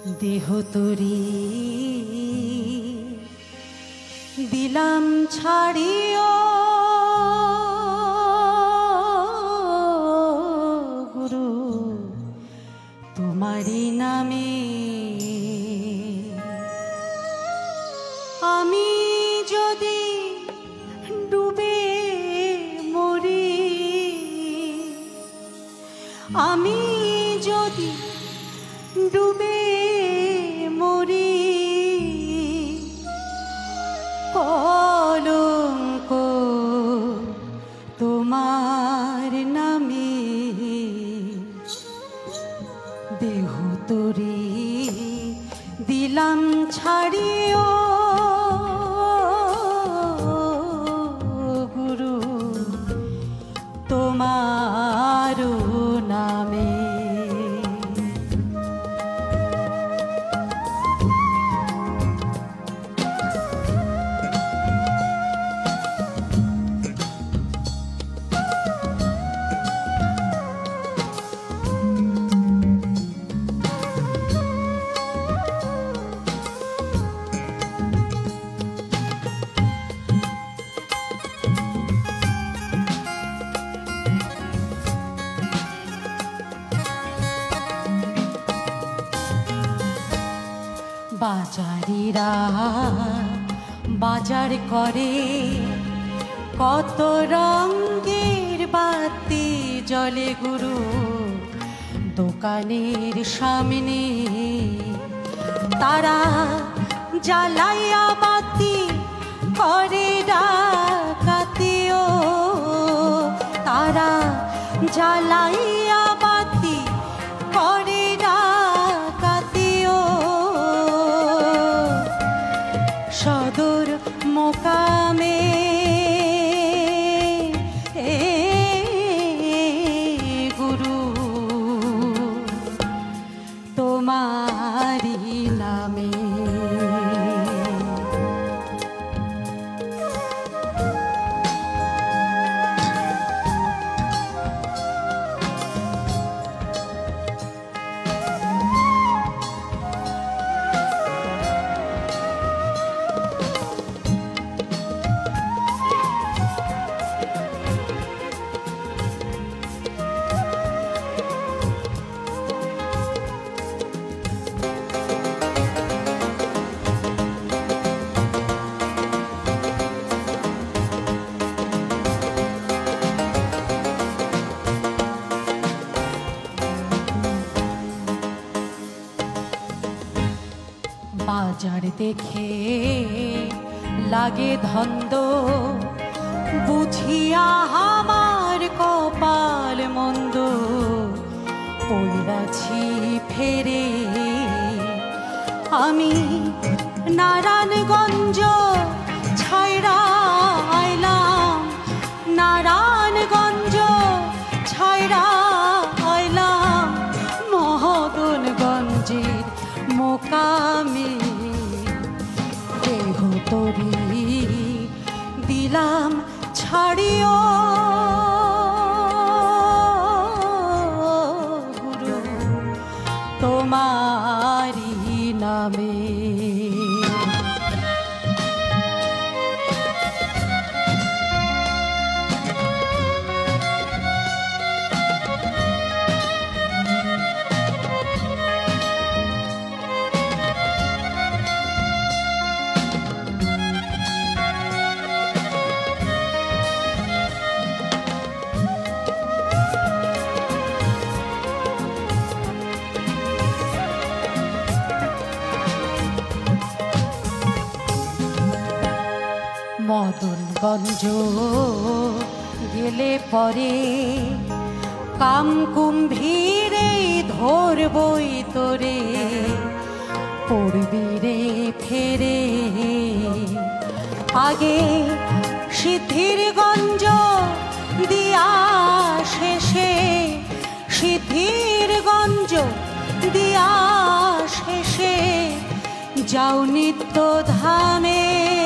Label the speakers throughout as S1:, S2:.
S1: দেহ তরি দিলাম ছাড়িও গুরু তোমারি নামে। আমি যদি ডুবে মরি, আমি যদি ডুবে মরি, কলঙ্ক তোমার নামে। দেহ তরি দিলাম ছাড়িও গুরু তোমার নামে। বাজারিরা বাজার করে, কত রঙের বাতি জ্বলে গুরু দোকানের সামনে। তারা জ্বালাইয়া বাতি করে ডাকাতিও, তারা জ্বালাইয়া বাতি করে ডাকাতিও। সদর মোকামে গুরু তোমারি নামে। বাজার দেখে লাগে ধন্দ, বুঝিয়া আমার কপাল মন্দ। পড়াছি ফেরে আমি নারায়ণগঞ্জ ছাইরা আইলাম, নারায়ণগঞ্জ ছাইরা আইলাম মহদনগঞ্জের মোকামে। দেহ তরি দিলাম ছাড়িও গুরু তোমারি নামে। মদনগঞ্জ গেলে পরে কাম কুম্ভীরে ধরবই তোরে, পড়বি রে ফেরে। আগে সিদ্ধিরগঞ্জ দিয়া শেষে, সিদ্ধিরগঞ্জ দিয়া শেষে যাও নিত্য ধামে।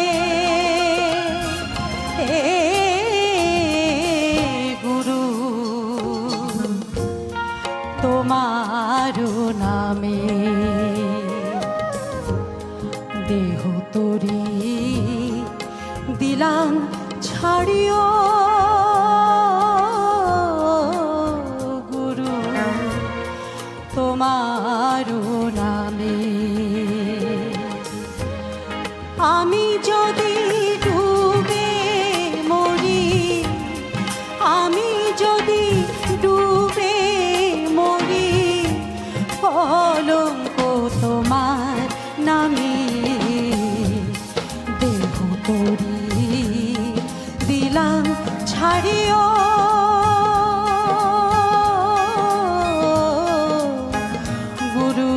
S1: গুরু তোমার নামে। দিলাম ছাড়িও গুরু তোমার নামে। আমি যদি ডুবে মরি, আমি যদি ডুবে মরি, কলঙ্ক তোমার নামে দেহ তরি দিলাম ছাড়িও গুরু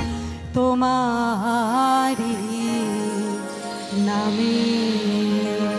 S1: তোমারি নামে।